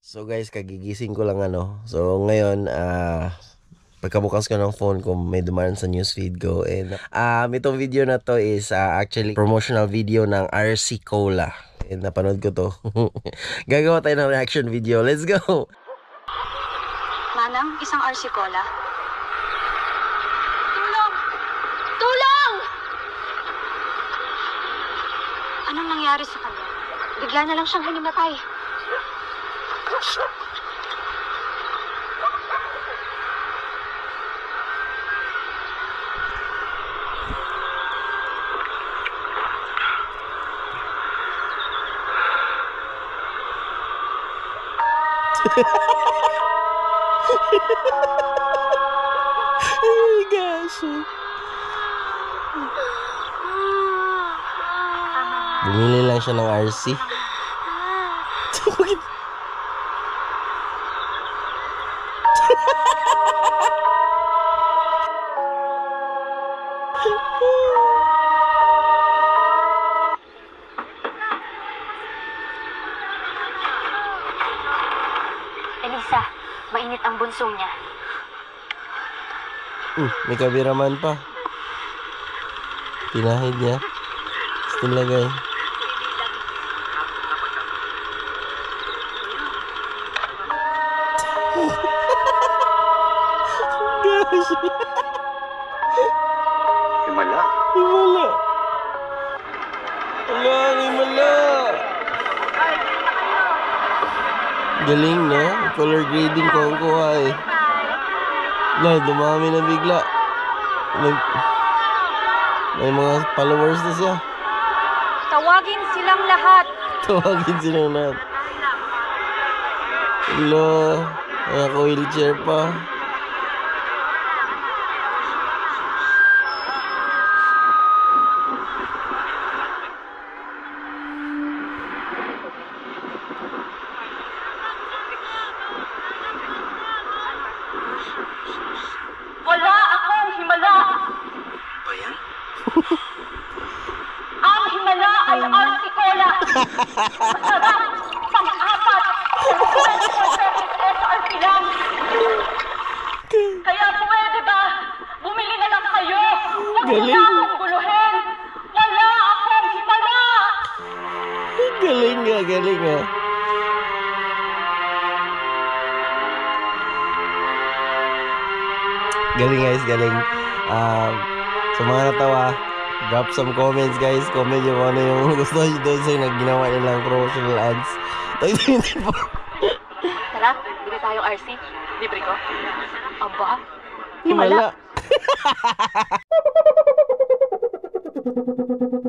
So guys, kagigising ko lang ano. So ngayon, pagkabukas ko ng phone ko, may dumaan sa newsfeed ko. And itong video na to is actually promotional video ng RC Cola. And napanood ko to. Gagawa tayo ng reaction video. Let's go! Manang, isang RC Cola. Tulong! Tulong! Anong nangyari sa kanya? Bigla na lang siyang hinimatay. Oh my gosh. Bumili lang siya ng RC. Elisa, mainit ang bunso niya. May kabiraman pa. Pinahid niya. Still lagay. Gosh. Himala. Himala. Wala, himala. Galing na. Color grading ko ang kuha eh. Wala, dumami na bigla. May mga followers na siya. Tawagin silang lahat. Tawagin sila na. Hello. Naka-wheelchair pa. Wala akong himala. Ba yan? Ang himala ay RC Cola. Masarap, pang-apat, 24 SRP lang. Kaya pwede ba, bumili na lang kayo. Huwag niyo na akong guluhin. Wala akong himala. Galing nga, galing nga. Galing guys, galing. Sa mga natawa, drop some comments guys. Comment yung ano yung gusto nyo doon sa nagginawa nilang promotional ads. Tara, bili tayo RC. Libre ko. Aba, Himala.